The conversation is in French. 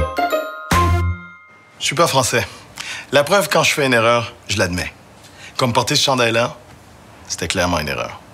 Je suis pas français. La preuve, quand je fais une erreur, je l'admets. Comme porter ce chandail-là, c'était clairement une erreur.